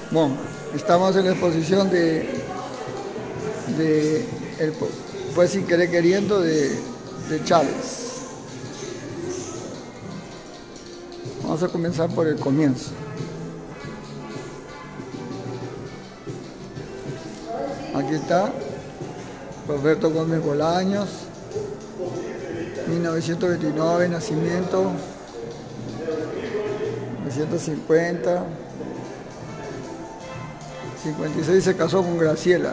Bueno, estamos en la exposición fue sin querer queriendo de Chávez. Vamos a comenzar por el comienzo. Aquí está Roberto Gómez Bolaños, 1929, nacimiento, 1950, 56 se casó con Graciela.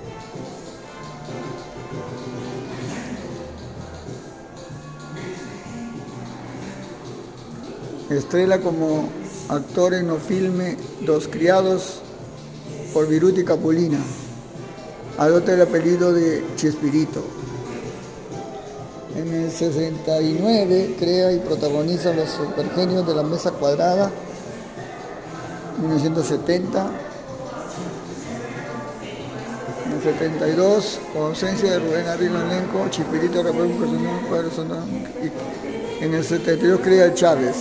Estrella como actor en los filmes Dos criados por Viruti Capulina. Adopta el apellido de Chespirito. En el 69 crea y protagoniza Los Supergenios de la Mesa Cuadrada. 1970. En el 72, con ausencia de Rubén Ardila elenco, Chespirito representa un personaje. En el 72 crea el Chávez.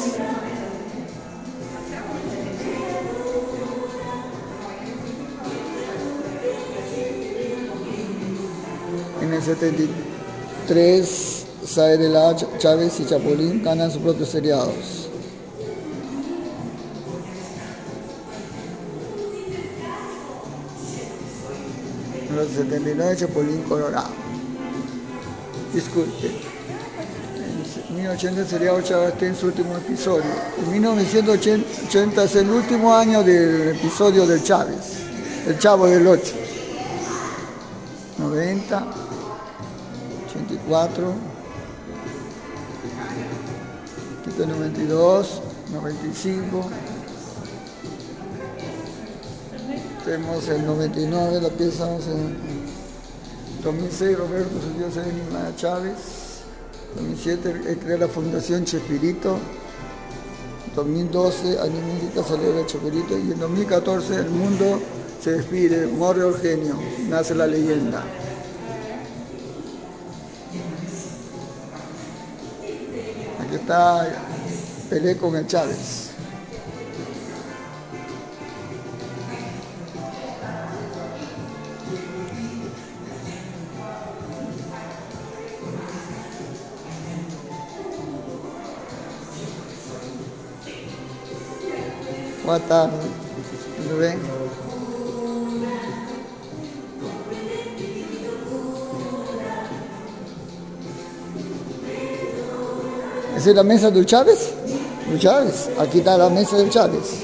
En el 73, Sae de la Chávez y Chapulín ganan sus propios seriados. En el 79, Chapulín Colorado. Disculpe. En 1980 seriado Chávez está en su último episodio. En 1980 es el último año del episodio del Chávez, el Chavo del 8. 90, 84, 92, 95. Tenemos el 99, la pieza en 2006, Roberto Jesús Enigma Chávez. 2007, crea la Fundación Chespirito. 2012, Animírica celebra Chespirito. Y en 2014, el mundo se despide, muere Eugenio, nace la leyenda. Aquí está Pelé con el Chávez. Buenas tardes, ¿lo ven? ¿Esa es la mesa del Chávez? ¿El Chávez? Aquí está la mesa del Chávez.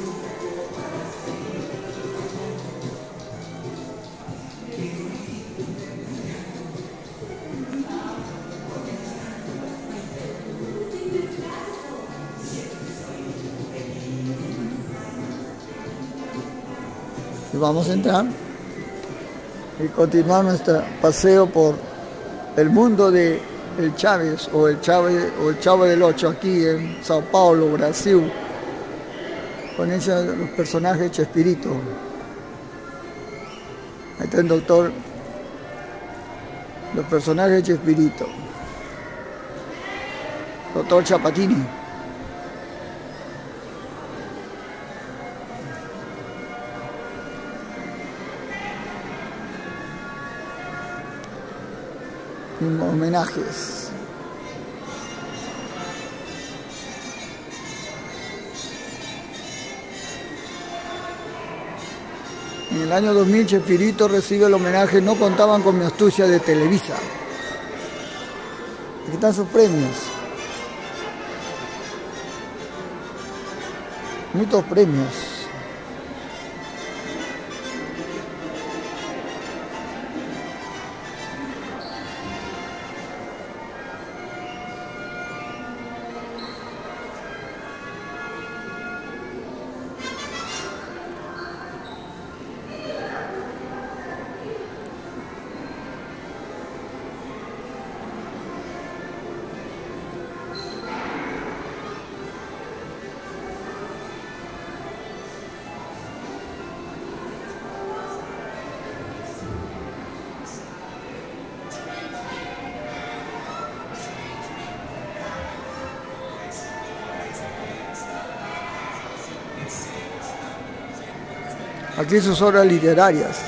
Y vamos a entrar y continuar nuestro paseo por el mundo de el Chávez o el Chavo del 8 aquí en Sao Paulo, Brasil, con los personajes Chespirito. Ahí está el doctor, los personajes Chespirito, doctor Chapatini. Homenajes. En el año 2000 Chespirito recibe el homenaje No contaban con mi astucia de Televisa. Aquí están sus premios. Muchos premios. Aquí sus obras literarias.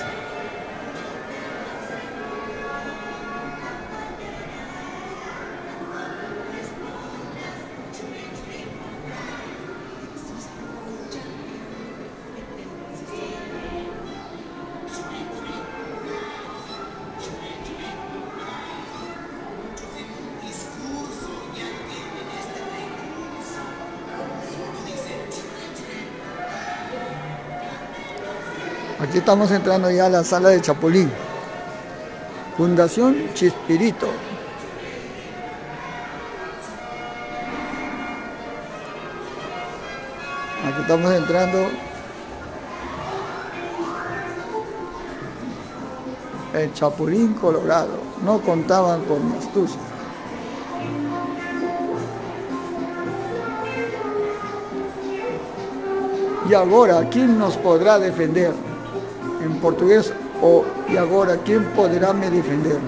Aquí estamos entrando ya a la sala de Chapulín. Fundación Chespirito. Aquí estamos entrando. El Chapulín Colorado. No contaban con astucia. Y ahora, ¿quién nos podrá defender? En portugués, o y ahora, ¿quién podrá me defender?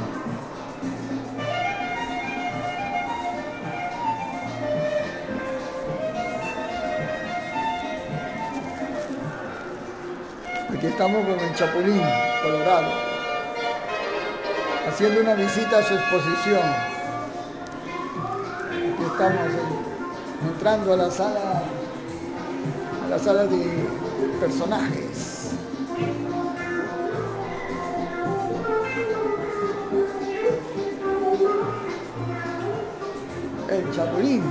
Aquí estamos con el Chapulín Colorado, haciendo una visita a su exposición. Aquí estamos entrando a la sala de personajes. El Chapulín.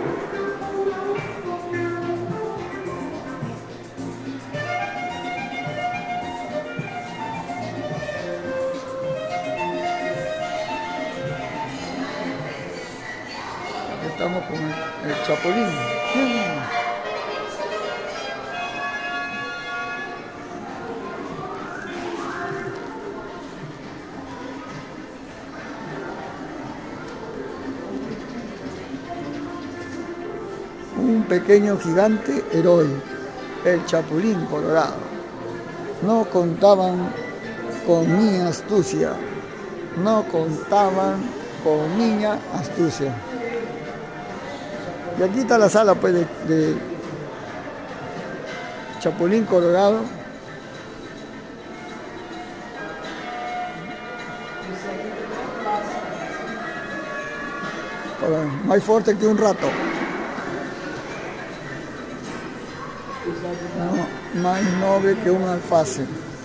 Aquí estamos con el Chapulín. Un pequeño gigante héroe, el Chapulín Colorado. No contaban con mi astucia, no contaban con mi astucia. Y aquí está la sala pues de Chapulín Colorado. Más fuerte que un rato. No, más noble que un alfacén.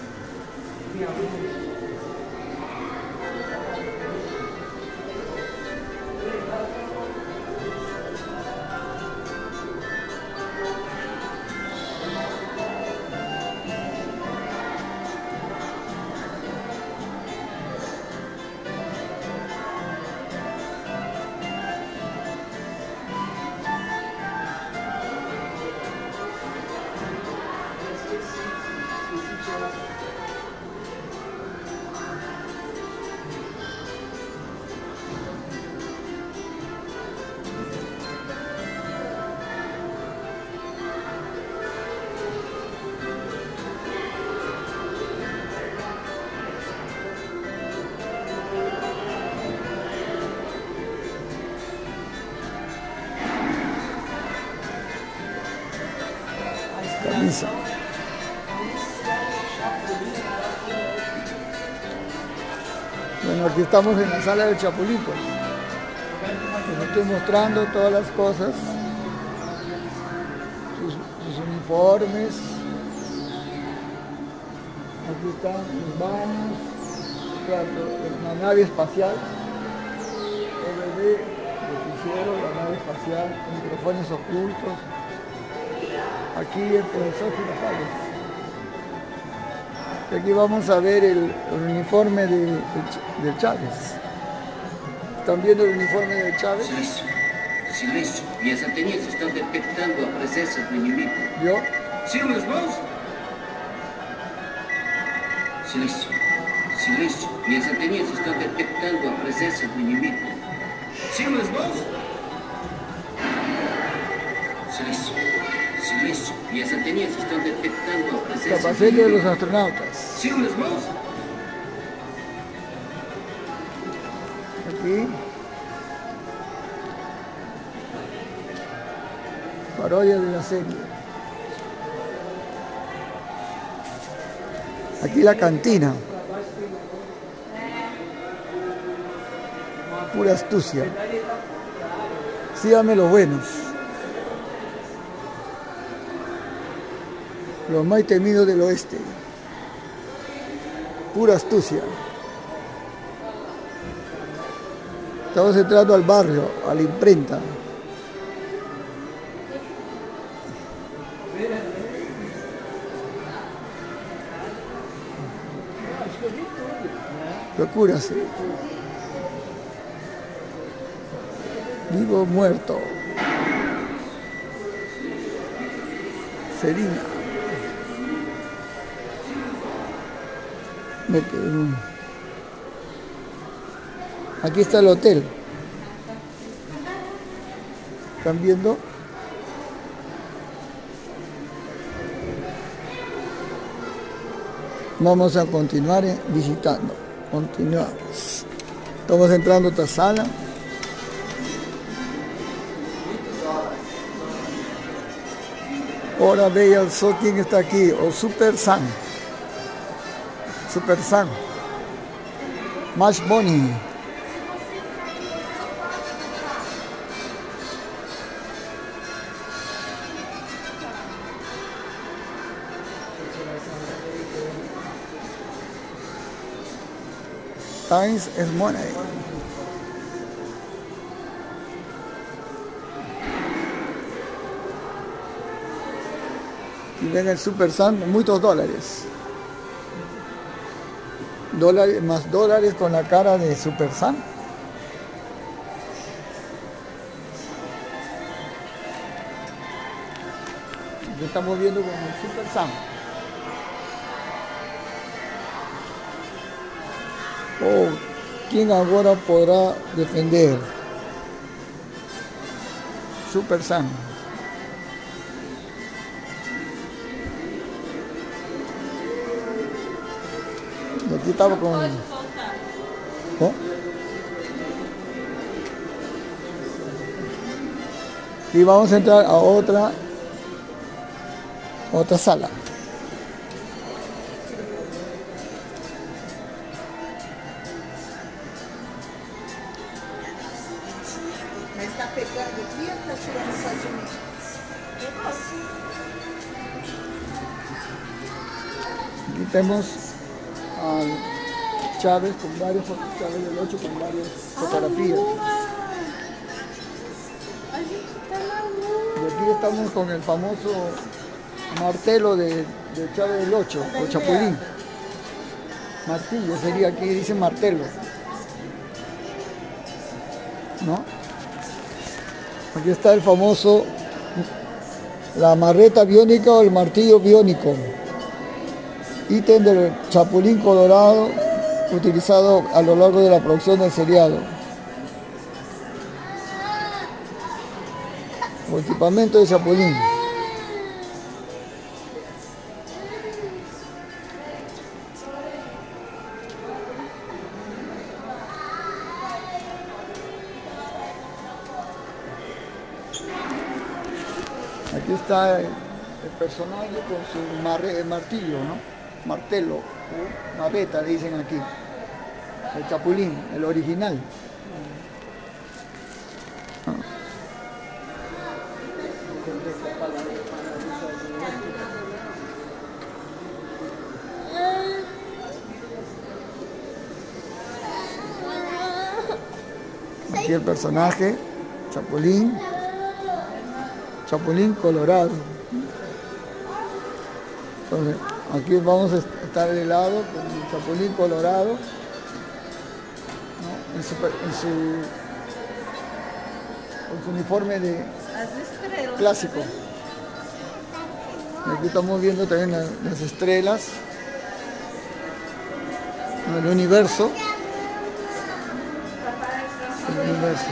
Camisa. Bueno, aquí estamos en la sala del Chapulín. Les estoy mostrando todas las cosas, sus uniformes. Aquí están los baños, la nave espacial, OBD, noticiero, la nave espacial, micrófonos ocultos. Aquí el profesor Girafales. Y aquí vamos a ver el uniforme de Chávez. ¿Están viendo el uniforme de Chávez? Silêncio. Silêncio. Minhas anteninhas estão detectando a presença do inimigo. ¿Vio? Sirvam as mãos. Silêncio. Silêncio. Minhas anteninhas estão detectando a presença do inimigo. Sirvam as mãos. Silêncio. Silêncio. Minhas anteninhas estão detectando a presença do Capacete de inimigo. los astronautas. Sirvam as mãos. Aquí. Parodia de la serie. Aquí la cantina. Pura astucia. Síganme los buenos. Los más temidos del oeste. Pura astucia. Estamos entrando al barrio, a la imprenta. Procúrase. Vivo o muerto. Serina. Aquí está el hotel. ¿Están viendo? Vamos a continuar visitando. Continuamos. Estamos entrando a otra sala. Ahora veía el sol, ¿quién está aquí? O Super Sam. Super Sam. Mash Bunny. Times is money. Y ven el Super Sam, muchos dólares. Más dólares con la cara de Super Sam. Lo estamos viendo con el Super Sam. Oh, ¿quién ahora podrá defender? Super Sam. Y aquí estaba con... ¿Oh? Y vamos a entrar a otra sala. Mas está pegando aqui ou está tirando só de mim? Aquí tenemos a Chávez con varias Chávez del 8 con varias fotografías. A gente tá na lua. Y aquí estamos con el famoso martelo de Chávez del 8 o Chapulín. Martillo sería, aquí dice martelo. ¿No? Aquí está el famoso, la marreta biónica o el martillo biónico. Ítem del Chapulín Colorado utilizado a lo largo de la producción del seriado. O equipamiento de Chapulín. Aquí está el personaje con su martillo, ¿no? Martelo, o marreta le dicen aquí. El Chapulín, el original. Aquí el personaje, Chapulín. Chapulín Colorado. Entonces, aquí vamos a estar de lado con el Chapulín Colorado, ¿no? Con su uniforme de clásico. Y aquí estamos viendo también las estrellas, el universo. El universo.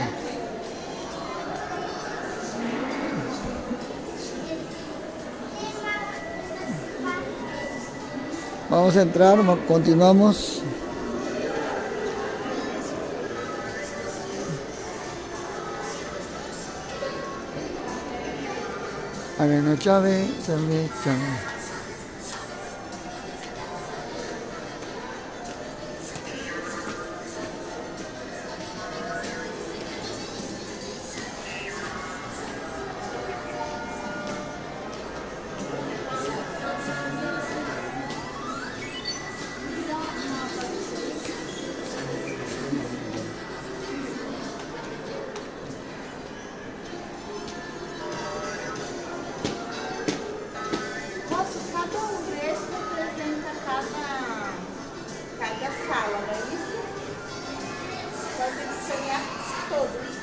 Vamos a entrar, continuamos. Arena Chávez, Chávez. todos.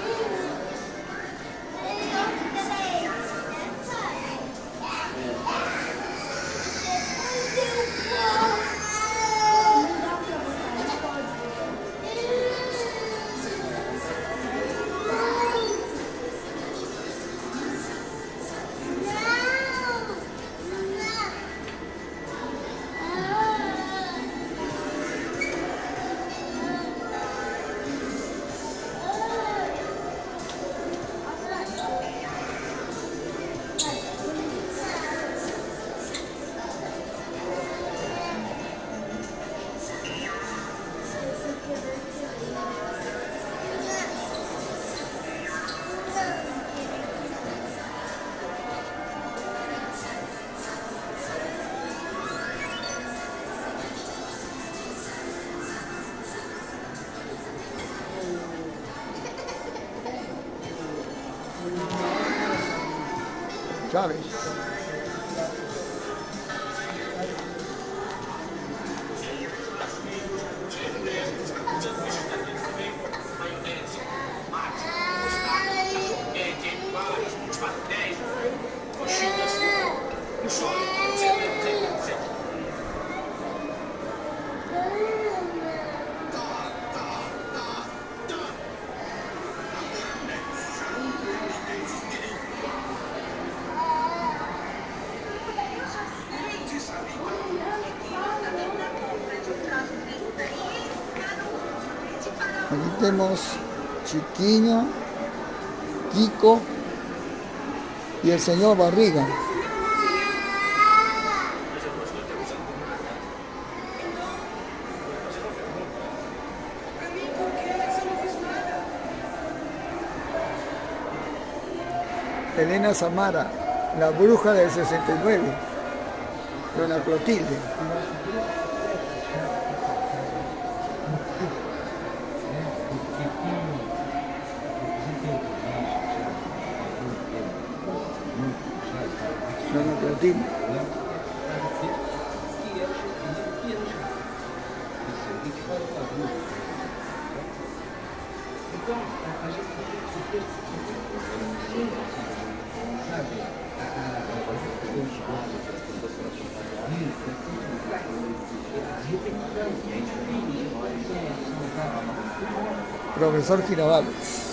Chávez. Aquí tenemos Chiquiño, Kiko y el señor Barriga. Elena Samara, la bruja del 69, Dona Clotilde. Dona Clotilde. Profesor Girabales.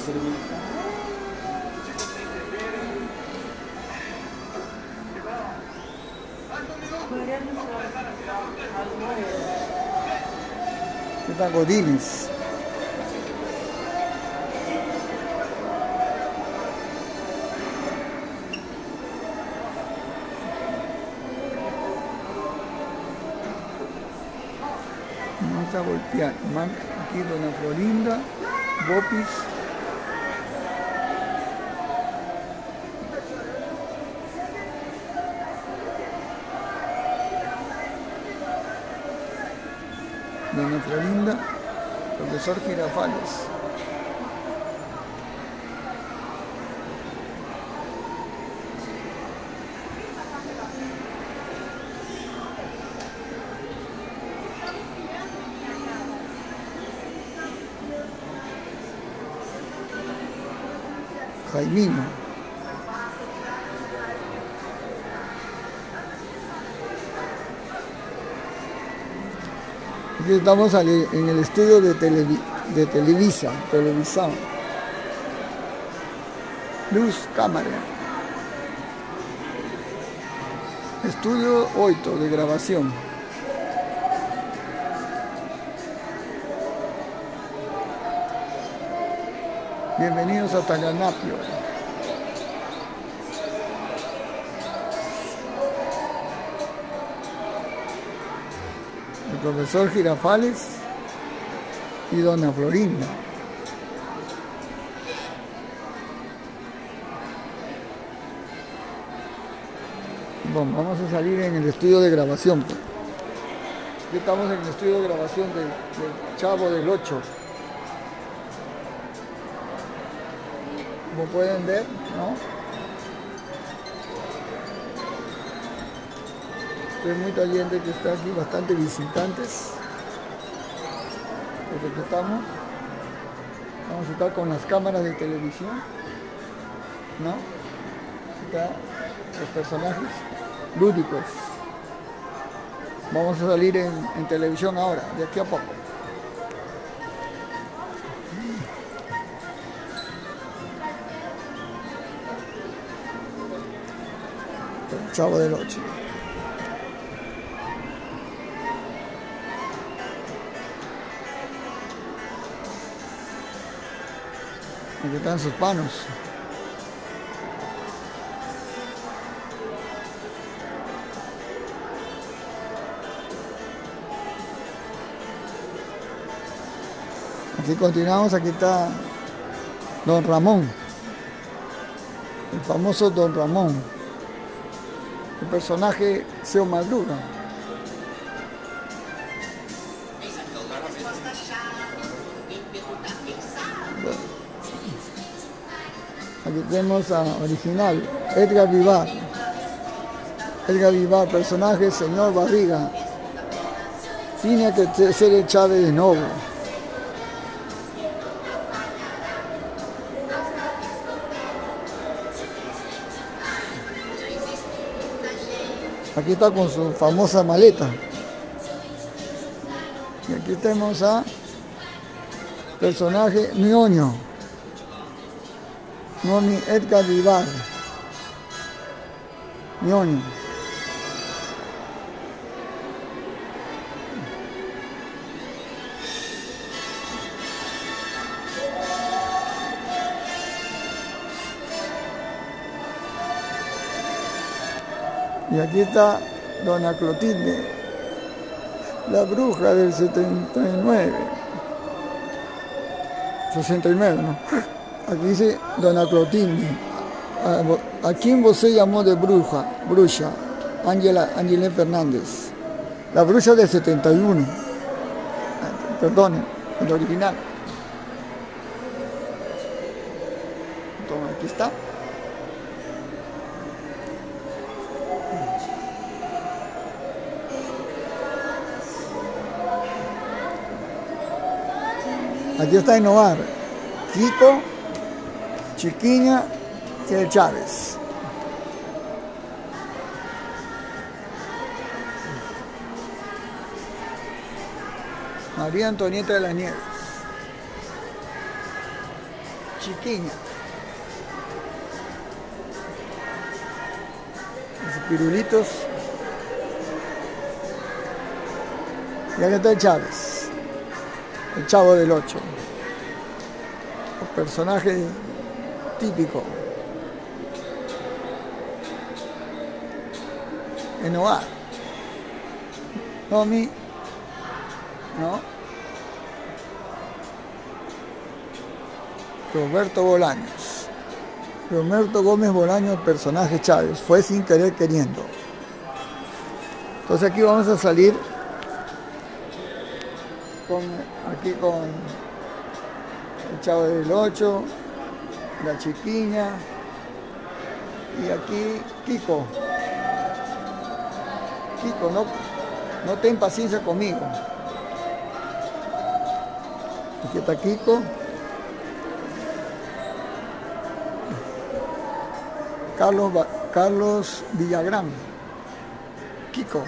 ¿Qué tal, Godínez? Vamos a voltear. Aquí Dona Florinda, Bopis. Dona Florinda, profesor Girafales. Jaimino. Aquí estamos en el estudio de Televisa. Luz, cámara. Estudio 8 de grabación. Bienvenidos a Talanapio. El profesor Girafales y Dona Florinda. Bueno, vamos a salir en el estudio de grabación. Aquí estamos en el estudio de grabación del Chavo del 8. Como pueden ver, ¿no? Hay mucha gente que está aquí, bastante visitantes. Desde que estamos. Vamos a estar con las cámaras de televisión, ¿no? Acá los personajes lúdicos. Vamos a salir en televisión ahora, de aquí a poco. El Chavo del Ocho. Aquí están sus panos. Aquí continuamos, aquí está Don Ramón, el famoso Don Ramón, el personaje Seo Madruga. Aquí tenemos a original, Edgar Vivar. Edgar Vivar, personaje Señor Barriga. Tiene que ser el Chávez de nuevo. Aquí está con su famosa maleta. Y aquí tenemos a personaje Ñoño. Ñoño Edgar Vivar. Ñoño. Y aquí está Dona Clotilde, la bruja del 69. 69, ¿no? Aquí dice Dona Clotilde. ¿A quién vos se llamó de bruja? Bruja. Ángela Fernández. La bruja del 71. Perdón, el original. Entonces, aquí está. Aquí está Enovar, Kiko, Chiquiña y el Chávez. María Antonieta de las Nieves. Chiquiña. Los pirulitos. Y aquí está el Chávez. El Chavo del Ocho, un personaje típico. Enoar, Nomi, ¿no? Roberto Bolaños. Roberto Gómez Bolaños, personaje Chávez, fue sin querer queriendo. Entonces aquí vamos a salir aquí con el Chavo del Ocho, la Chiquiña y aquí Kiko. Kiko, no ten paciencia conmigo. Aquí está Kiko. Carlos Villagrán. Kiko.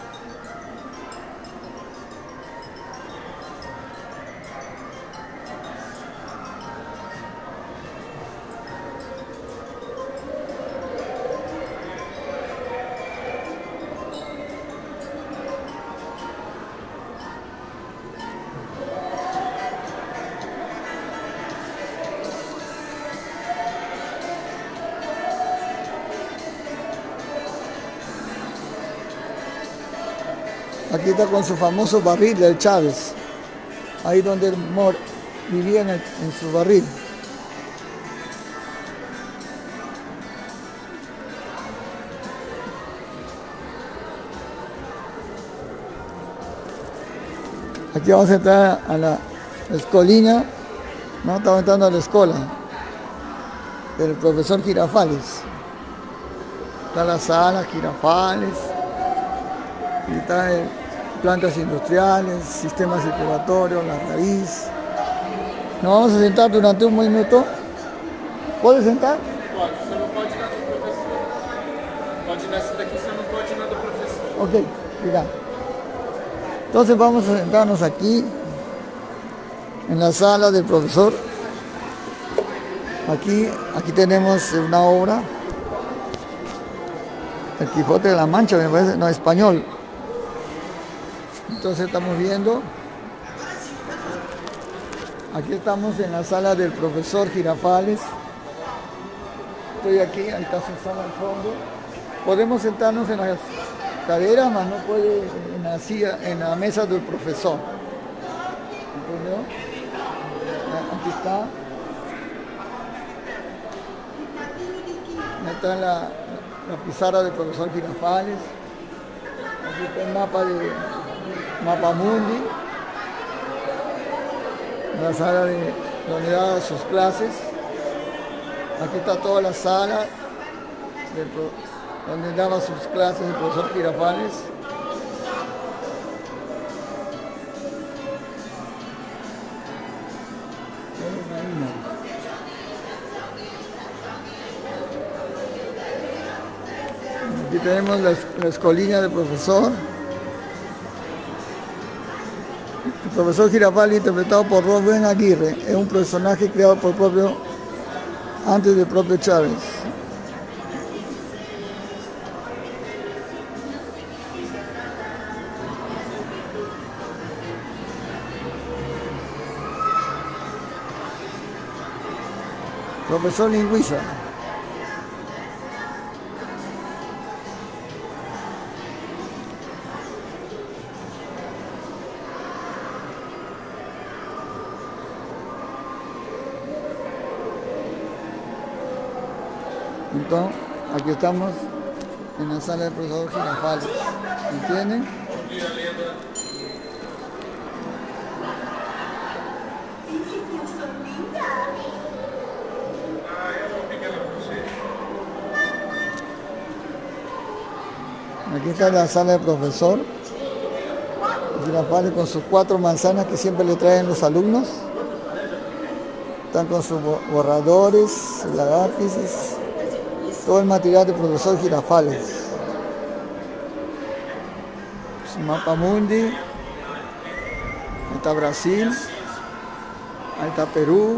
Aquí está con su famoso barril del Chávez, ahí donde él vivía en su barril. Aquí vamos a entrar a la escolina, ¿no? Estamos entrando a la escuela del profesor Girafales. Está la sala Girafales, y está plantas industriales, sistemas circulatorios, la raíz, Nos vamos a sentar durante un minuto. ¿Puedes sentar? Pode, você não pode ir na do professor. Pode ir nessa daqui, você não pode ir na do profesor. Ok, mira. Entonces vamos a sentarnos aquí, en la sala del profesor. Aquí tenemos una obra, El Quijote de la Mancha, me parece, no, español. Entonces estamos viendo, aquí estamos en la sala del profesor Girafales. Estoy aquí, ahí está su sala al fondo. Podemos sentarnos en las caderas, mas no puede en la silla, en la mesa del profesor. ¿Entendió? Aquí está. Ahí está la pizarra del profesor Girafales. Aquí está el mapa mundi. La sala donde da sus clases. Aquí está toda la sala donde daba sus clases el profesor Girafales. Aquí tenemos la escolina del profesor. El profesor Girafales, interpretado por Rubén Aguirre, es un personaje creado antes del propio Chávez. Profesor Lingüiza. Entonces, aquí estamos en la sala del profesor Girafales. ¿Entienden? Aquí está la sala del profesor Girafales con sus 4 manzanas que siempre le traen los alumnos. Están con sus borradores, sus lápices, todo el material del profesor Girafales. Su mapa mundi. Ahí está Brasil. Ahí está Perú.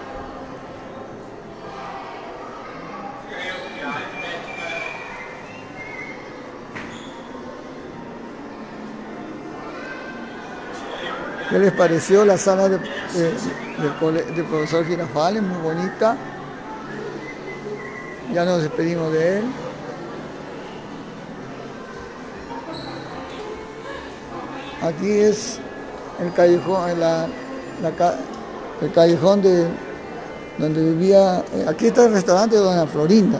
¿Qué les pareció la sala del profesor Girafales? Muy bonita. Ya nos despedimos de él. Aquí es el callejón, el callejón donde vivía. Aquí está el restaurante de Doña Florinda.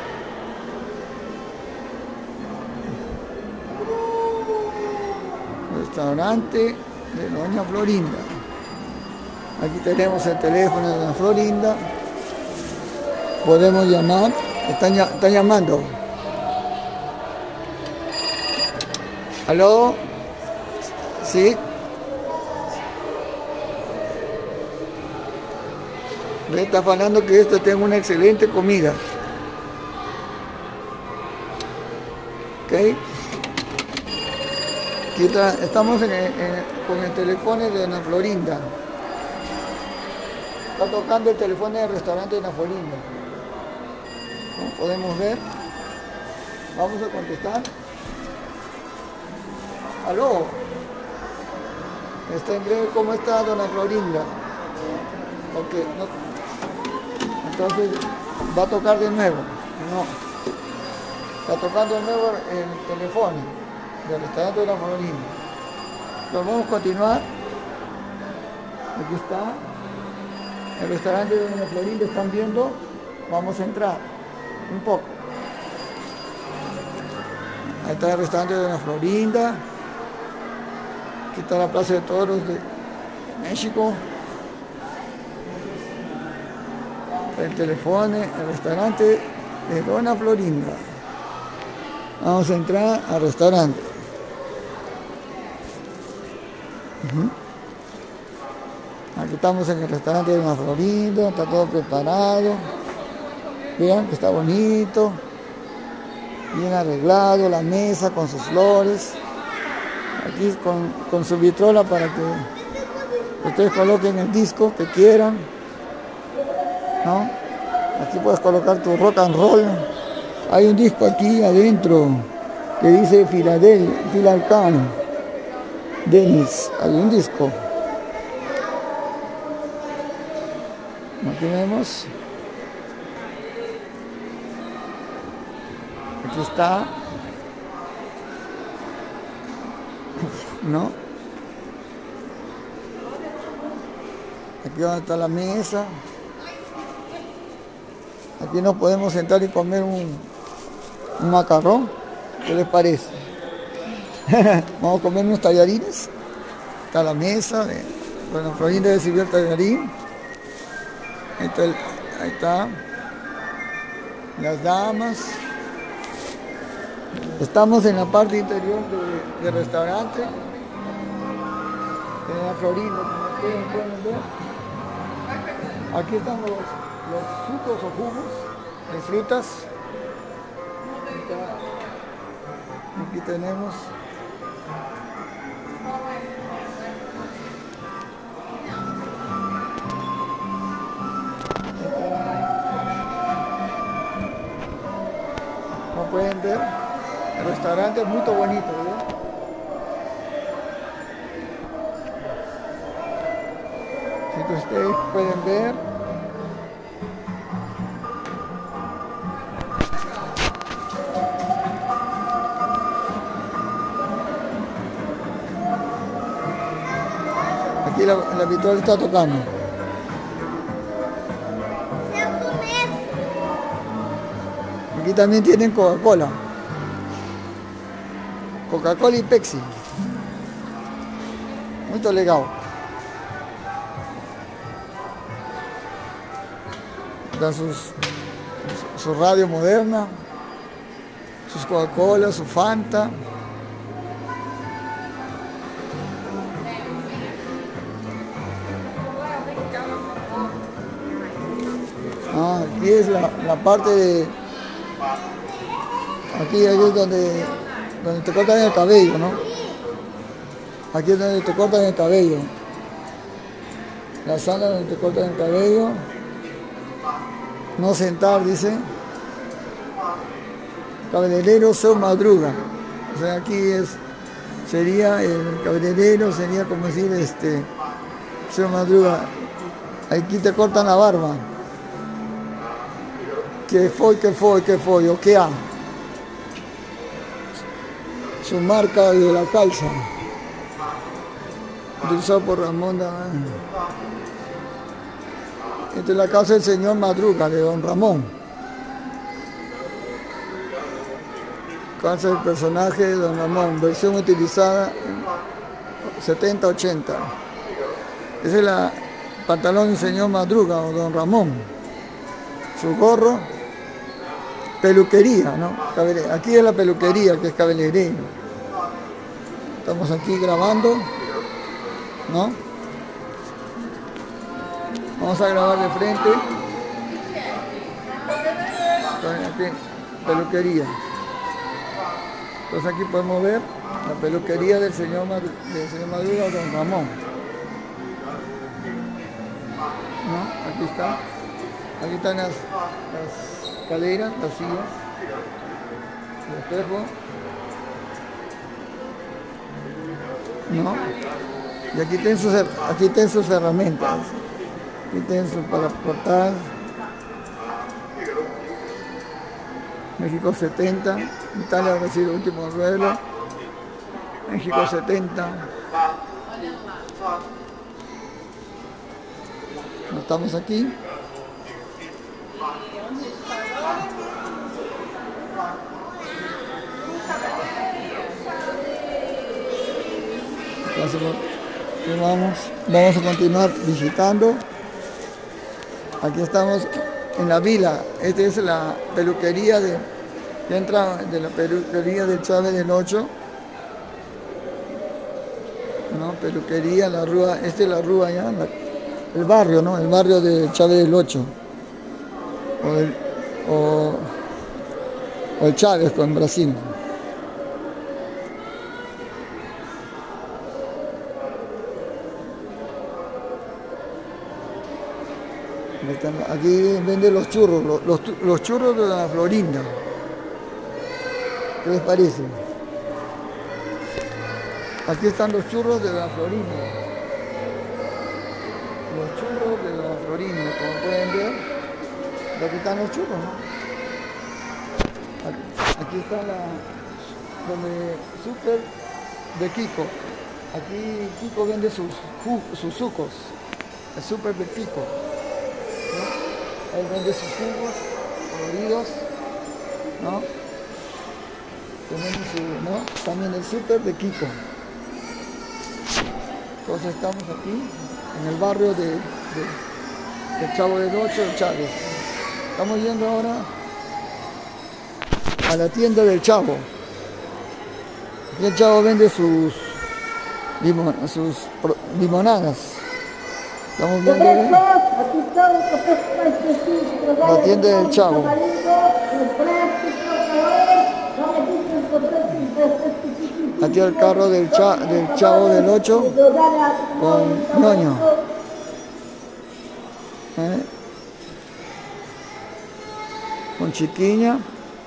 Restaurante de Doña Florinda. Aquí tenemos el teléfono de Doña Florinda. Podemos llamar. Están llamando. ¿Aló? ¿Sí? Me está falando que esto tenga una excelente comida. ¿Ok? Aquí estamos con el teléfono de Doña Florinda. Está tocando el teléfono del restaurante de Doña Florinda. Como podemos ver. Vamos a contestar. ¿Aló? Está en breve, ¿cómo está Doña Florinda? Ok, no. Entonces, ¿va a tocar de nuevo? No. Está tocando de nuevo el teléfono del restaurante de Doña Florinda. Pero vamos a continuar. Aquí está. El restaurante de Doña Florinda, ¿están viendo? Vamos a entrar un poco. Ahí está el restaurante de Doña Florinda. Aquí está la Plaza de Toros de México. El teléfono, el restaurante de Doña Florinda. Vamos a entrar al restaurante. Aquí estamos en el restaurante de Doña Florinda, está todo preparado. Vean que está bonito, bien arreglado, la mesa con sus flores. Aquí con su vitrola para que ustedes coloquen el disco que quieran, ¿no? Aquí puedes colocar tu rock and roll. Hay un disco aquí adentro que dice Philalcan Dennis. Hay un disco. Aquí vemos. Aquí está. ¿No? Aquí donde está la mesa. Aquí nos podemos sentar y comer un macarrón. ¿Qué les parece? Vamos a comer unos tallarines. Está la mesa. Bueno, Florinda recibió el tallarín. Ahí está. Las damas. Estamos en la parte interior del restaurante. En la Florinda, como ustedes pueden ver. Aquí están los sucos o jugos de frutas. Aquí tenemos. Como pueden ver, el restaurante es muy bonito, ¿verdad? Así que ustedes pueden ver. Aquí la vitrola está tocando. Aquí también tienen Coca-Cola. Coca-Cola y Pepsi. Muy legal. Dan su radio moderna, sus Coca-Cola, su Fanta. Aquí es la parte de... Aquí es donde te cortan el cabello, ¿no? Aquí es donde te cortan el cabello. La sala donde te cortan el cabello. No sentar, dice. Cabelerero Seu Madruga. O sea, aquí sería el cabelerero, sería como decir Seu Madruga. Aquí te cortan la barba. ¿Qué fue? ¿O qué ha? Su marca de la calza. Utilizado por Ramón Damán. Esta es la casa del señor Madruga, de don Ramón. Casa del personaje de don Ramón, versión utilizada en 70-80. Ese es el pantalón del señor Madruga o don Ramón. Su gorro, peluquería, ¿no? Aquí es la peluquería, que es cabelerero. Estamos aquí grabando, ¿no? Vamos a grabar de frente. Aquí, peluquería. Entonces aquí podemos ver la peluquería del señor Madruga o don Ramón. ¿No? Aquí está. Aquí están las caderas, las sillas, el espejo. ¿No? Y aquí tienen sus herramientas. Aquí tienen sus para cortar. México 70. Italia ha sido el último vuelo. México 70. Estamos aquí. Vamos a continuar visitando. Aquí estamos en la vila. Esta es la peluquería de la peluquería de Chávez del 8. ¿No? Peluquería, la rúa. Esta es la rúa ya. el barrio, ¿no? El barrio de Chávez del 8. O el Chávez en Brasil. Aquí venden los churros, los churros de la Florinda. ¿Qué les parece? Aquí están los churros de la Florinda. Los churros de la Florinda, como pueden ver. Aquí están los churros, ¿no? Aquí está donde Super de Kiko. Aquí Kiko vende sus sucos. El Super de Kiko, ¿no? Él vende sus jugos coloridos, ¿no? ¿No? También el Super de Kiko. Entonces estamos aquí en el barrio de Chavo del 8, de Chávez. Estamos yendo ahora a la tienda del Chavo. Aquí el Chavo vende sus limonadas. Estamos viendo la tienda del Chavo. Aquí el carro del Chavo del 8 con ñoño. Con chiquiña.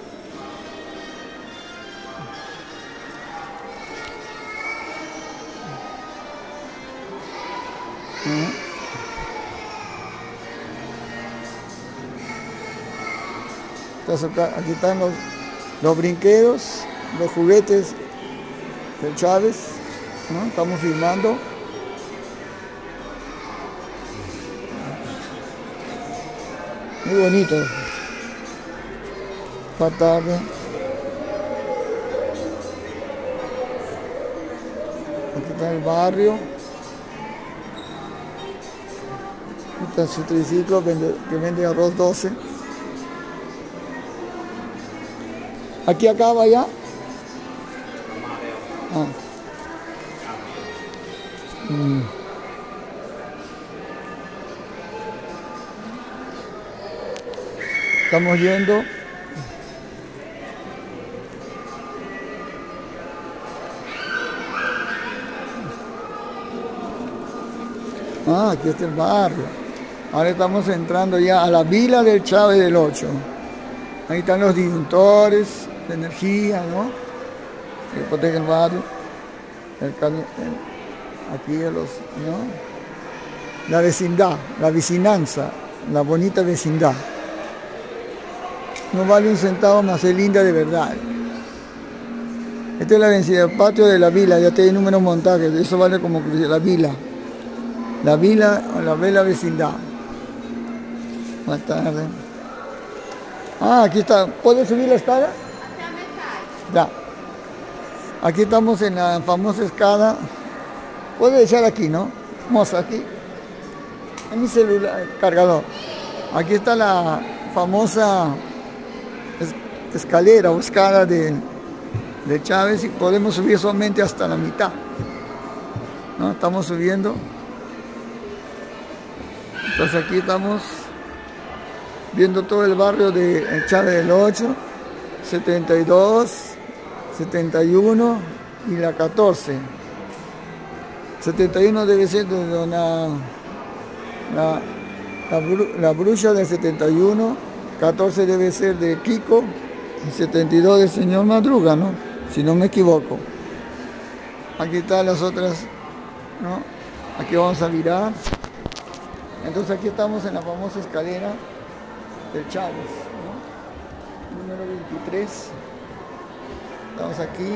Entonces aquí están los brinquedos, los juguetes del Chávez, ¿no? Estamos filmando. Muy bonito. Esta tarde. Aquí está el barrio. Aquí está su triciclo que vende arroz 12. ¿Aquí acaba ya? Ah. Estamos yendo. Aquí está el barrio. Ahora estamos entrando ya a la vila del Chávez del 8. Ahí están los disyuntores de energía, ¿no? Que protege el barrio. Aquí ¿no? La vecindad, la vecinanza, la bonita vecindad. No vale un centavo más, es linda de verdad. Esta es la vecindad, el patio de la vila, ya tiene número montaje, eso vale como la vila. La vila o la bella vecindad. Buenas tardes. Aquí está. ¿Puedes subir la escala? Ya. Aquí estamos en la famosa escala. Puedes echar aquí, ¿no? Vamos aquí. En mi celular, cargador. Aquí está la famosa escalera o escala de Chávez y podemos subir solamente hasta la mitad, ¿no? Estamos subiendo. Entonces aquí estamos viendo todo el barrio de Chávez del 8, 72, 71 y la 14. 71 debe ser de la bruja del 71, 14 debe ser de Kiko y 72 del señor Madruga, ¿no? Si no me equivoco. Aquí están las otras, ¿no? Aquí vamos a mirar. Entonces aquí estamos en la famosa escalera del Chávez, ¿no? Número 23. Estamos aquí.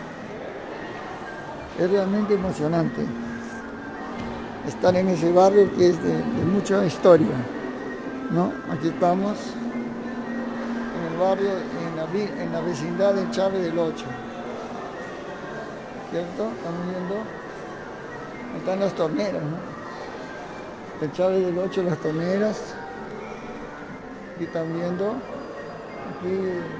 Es realmente emocionante estar en ese barrio que es de mucha historia, ¿no? Aquí estamos en el barrio, en la vecindad del Chávez del 8. ¿Cierto? Estamos viendo. Ahí están las torneras, ¿no? El Chávez del 8, las torneras. Y están viendo aquí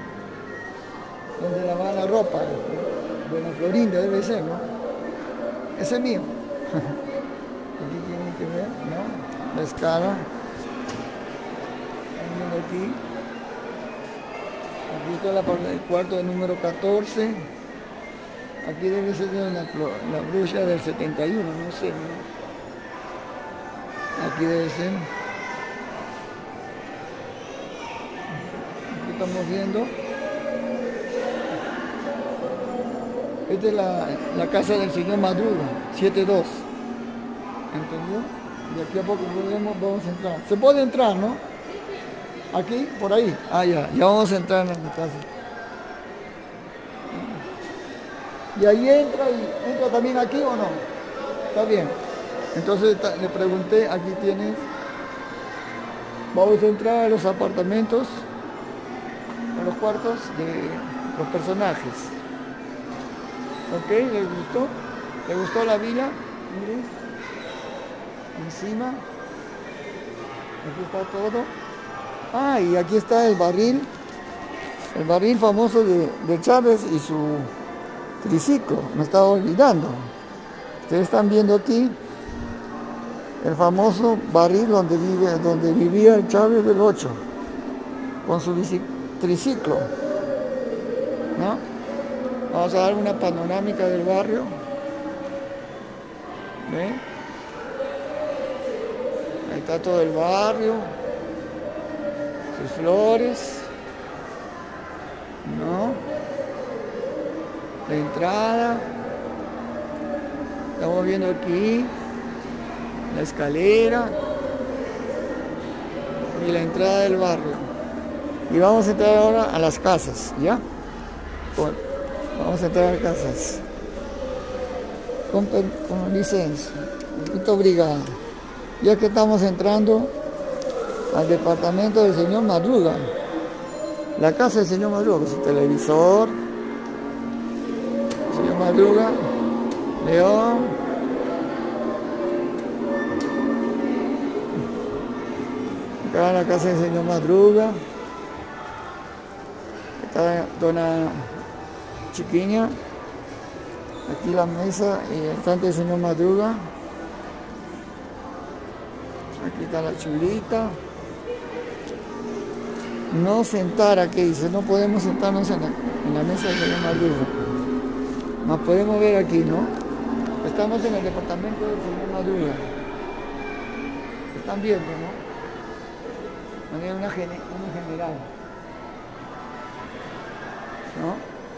donde lavan la ropa, de la Florinda debe ser, ¿no? Ese es mío. Aquí tienen que ver, ¿no? La escala. Aquí. Aquí está la parte del cuarto del número 14. Aquí debe ser la bruja del 71, no sé, ¿no? Aquí debe ser. Aquí estamos viendo. Esta es la casa del señor Madruga, 72. ¿Entendió? Y aquí a poco vamos a entrar. Se puede entrar, ¿no? Aquí, por ahí. Ah, ya vamos a entrar en la casa. Y ahí entra también aquí o no. Está bien. Entonces le pregunté, aquí tienes. Vamos a entrar a los apartamentos, a los cuartos de los personajes. ¿Ok? ¿Les gustó? ¿Les gustó la villa? Miren. Encima. Aquí está todo. Ah, y aquí está el barril famoso de Chávez y su triciclo. Me estaba olvidando. Ustedes están viendo aquí el famoso barril donde vivía el Chávez del 8 con su triciclo, ¿no? Vamos a dar una panorámica del barrio. ¿Ve? Ahí está todo el barrio, sus flores, ¿no? La entrada. Estamos viendo aquí la escalera y la entrada del barrio. Y vamos a entrar ahora a las casas, ¿ya? Bueno, vamos a entrar a casas. Con licencia. Muito obrigado. Ya que estamos entrando al departamento del señor Madruga. La casa del señor Madruga, con su televisor. Señor Madruga. León. Acá la casa del señor Madruga. Está dona Chiquiña. Aquí la mesa y el estante del señor Madruga. Aquí está la chulita. No sentar, aquí dice, no podemos sentarnos en la mesa del señor Madruga. Nos podemos ver aquí, ¿no? Estamos en el departamento del señor Madruga. Están viendo, ¿no? Manera una general. ¿No?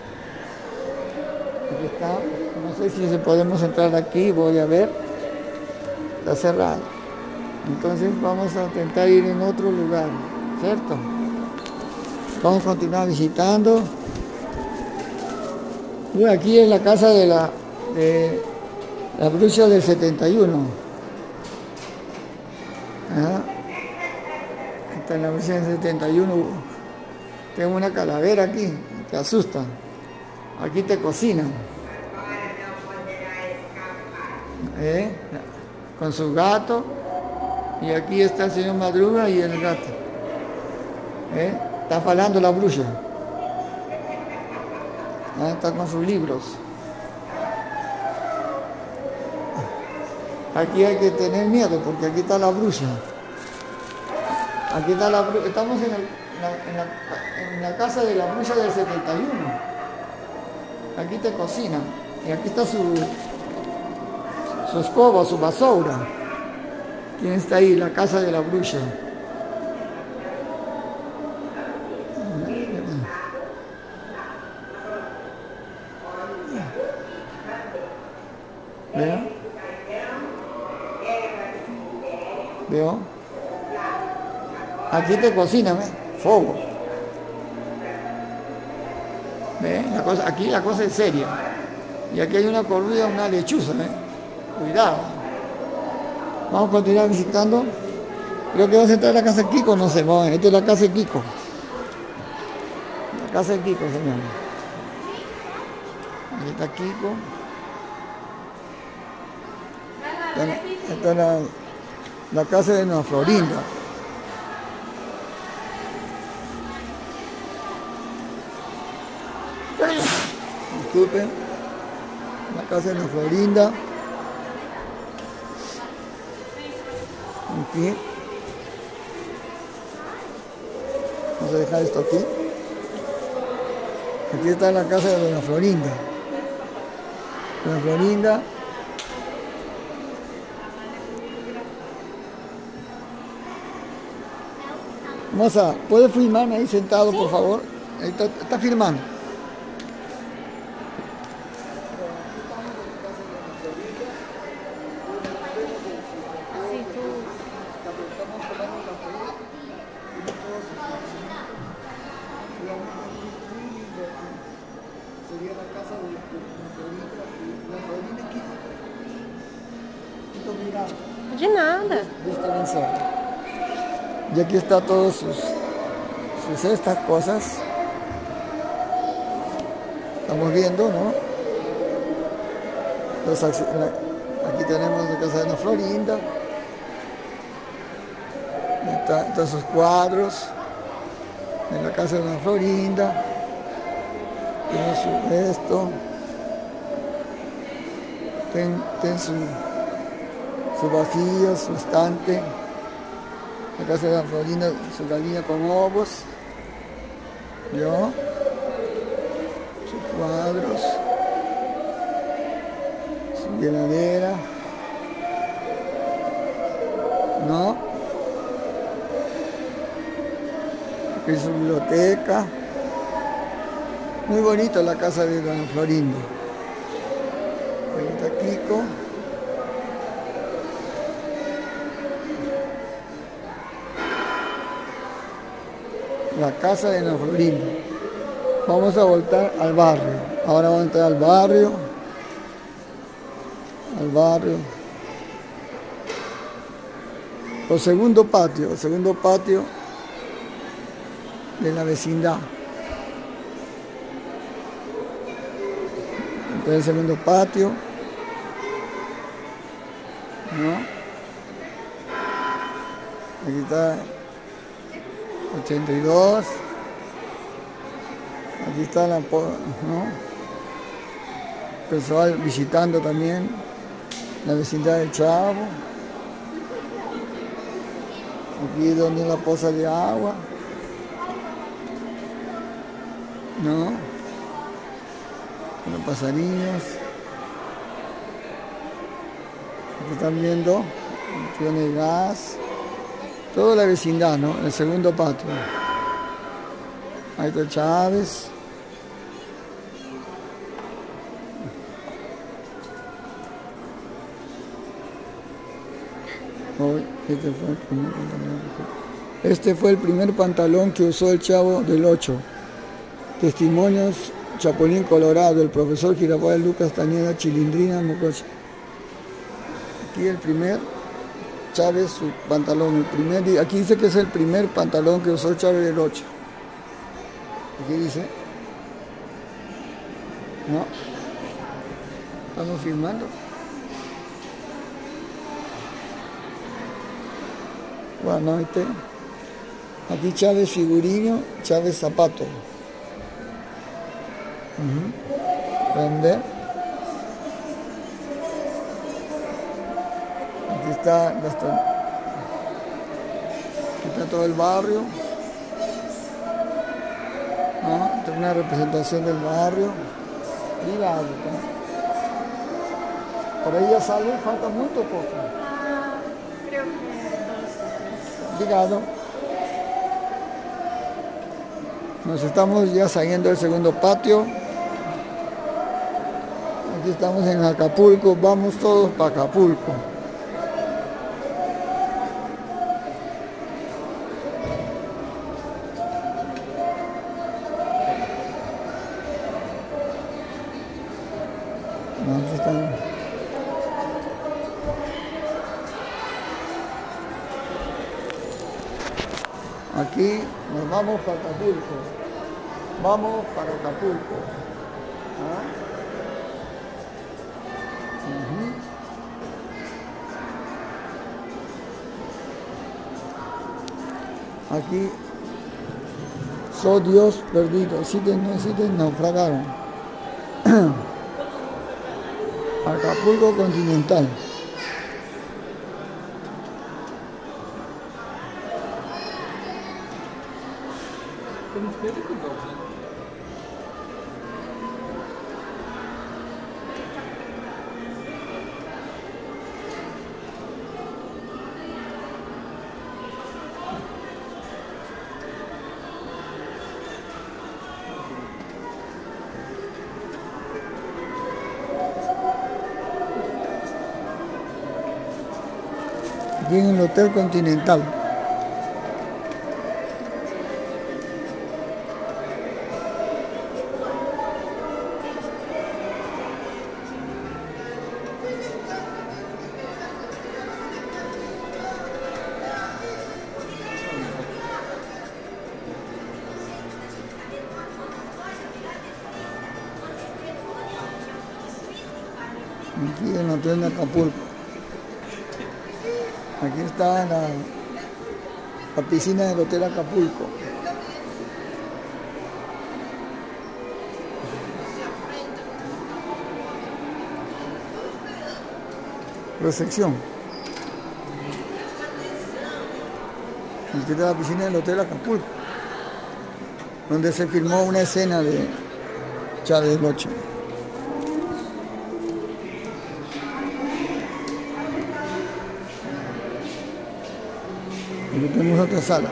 Aquí está. No sé si podemos entrar aquí, voy a ver. Está cerrado. Entonces vamos a intentar ir en otro lugar, ¿cierto? Vamos a continuar visitando. Y aquí es la casa de la bruja del 71. ¿Ah? Está en la bruja del 71. Tengo una calavera aquí, te asusta. Aquí te cocinan. Con su gato. Y aquí está el señor Madruga y el gato. Está falando la bruja. Está con sus libros. Aquí hay que tener miedo porque aquí está la bruja. Aquí está la bruja. Estamos en la casa de la bruja del 71. Aquí te cocinan. Y aquí está su escoba, su basura. ¿Quién está ahí? La casa de la bruja. ¿Veo? ¿Veo? Aquí te cocinan, ¿eh? Fuego. ¿Ve? Aquí la cosa es seria. Y aquí hay una corrida, una lechuza, ¿eh? Cuidado. Vamos a continuar visitando. Creo que vamos a entrar a la casa de Kiko, no sé. Esta es la casa de Kiko. La casa de Kiko, señor. Aquí está Kiko. Esta es la casa de Nueva Florinda. Disculpen. La casa de Nueva Florinda. Aquí. Vamos a dejar esto aquí. Aquí está la casa de Doña Florinda. Doña Florinda. Moza, ¿puede filmarme ahí sentado, por favor? Ahí está filmando. Sería la casa de la Florinda aquí. De nada. Y aquí está todos sus estas cosas. Estamos viendo, ¿no? Aquí tenemos la casa de la Florinda. Están sus cuadros en la casa de la Florinda. Tiene esto. Ten su vajilla, su estante. La casa de la Florinda, su gallina con ovos. ¿Yo? Sus cuadros. Su heladera. ¿No? Aquí su biblioteca. Muy bonita la casa de Doña Florinda. Ahí está Kiko. La casa de Doña Florinda. Vamos a voltar al barrio. Ahora vamos a entrar al barrio. El segundo patio de la vecindad. Entonces el segundo patio, ¿no? Aquí está 82. Aquí está la, ¿no? Personal visitando también la vecindad del Chavo. Aquí es donde la poza de agua, ¿no? Los pasarillos. Aquí están viendo el tren de gas. Toda la vecindad, ¿no? El segundo patio. Ahí está Chávez. Este fue el primer pantalón que usó el Chavo del 8. Testimonios: Chapulín Colorado, el profesor Giraboy, Lucas Castañeda, Chilindrina, Mococha. Aquí el primer Chávez, su pantalón, aquí dice que es el primer pantalón que usó Chávez del 8. Aquí dice. No. Estamos filmando. Bueno, aquí Chávez figurino, Chávez zapato. ¿Pueden ver? Aquí está todo el barrio. ¿No? Esta es una representación del barrio. Mira, por ahí ya sale, falta muy poco. Creo que Obrigado. Nos estamos ya saliendo del segundo patio. Aquí estamos en Acapulco, vamos todos para Acapulco. Aquí estamos. Aquí nos vamos para Acapulco. Vamos para Acapulco. ¿Ah? Aquí, soy Dios perdido, existen, naufragaron. Acapulco continental. não fiquei de cuidado, né? Aquí en el Hotel Continental. Aquí en el Hotel de Acapulco. Aquí está la piscina del Hotel Acapulco. Recepción. Aquí está la piscina del Hotel Acapulco, donde se filmó una escena de Chávez del Ocho. Aquí tenemos otra sala.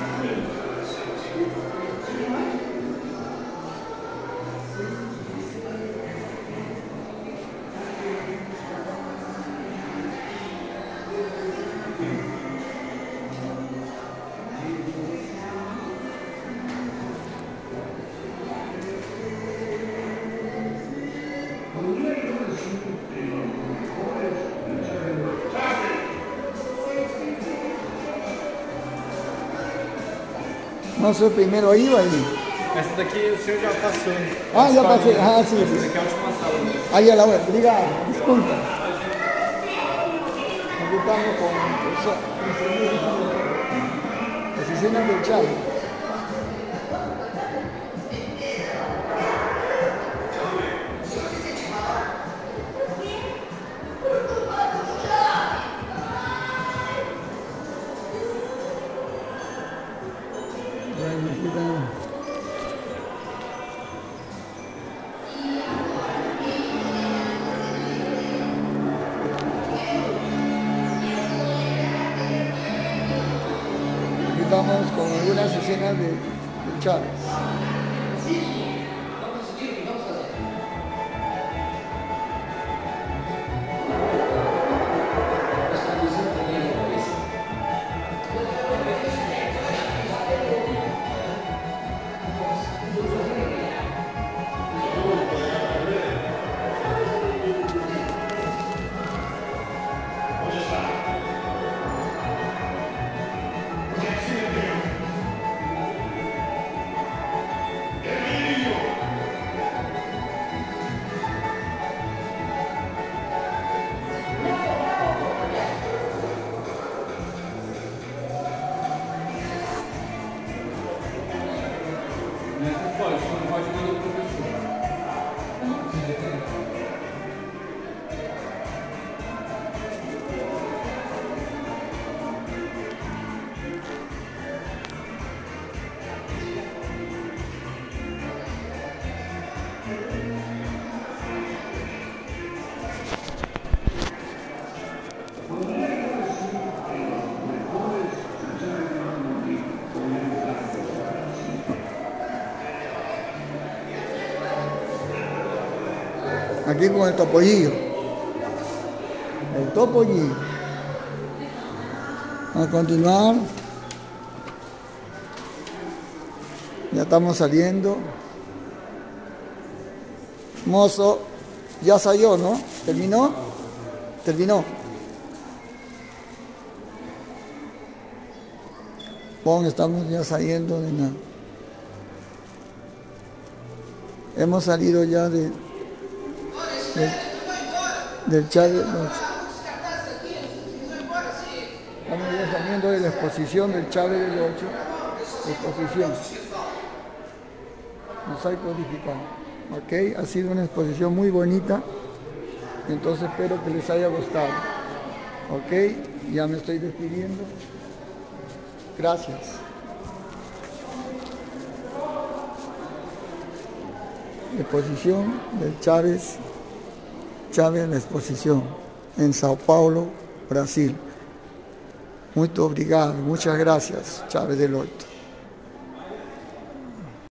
No sé, primero ahí o ahí. Essa daqui o senhor já passou. Ah, já passei. Ah, sim. Essa daqui é a última sala. Ahí a la web. Obrigado. Desculpa. Aquí estamos con las escenas del Chávez. Vamos con algunas escenas de Chávez. Aquí con el topollillo. El topollillo. Vamos a continuar. Ya estamos saliendo. Mozo, ya salió, ¿no? ¿Terminó? Terminó. Bueno, estamos ya saliendo de nada. Hemos salido ya del Chávez. Estamos ya saliendo de la exposición del Chávez del 8. Exposición. Mosaico digital. Ok, ha sido una exposición muy bonita. Entonces espero que les haya gustado. Ok, ya me estoy despidiendo. Gracias. exposición del Chávez en la exposición en Sao Paulo, Brasil. Muito obrigado, muchas gracias, Chávez del Oito.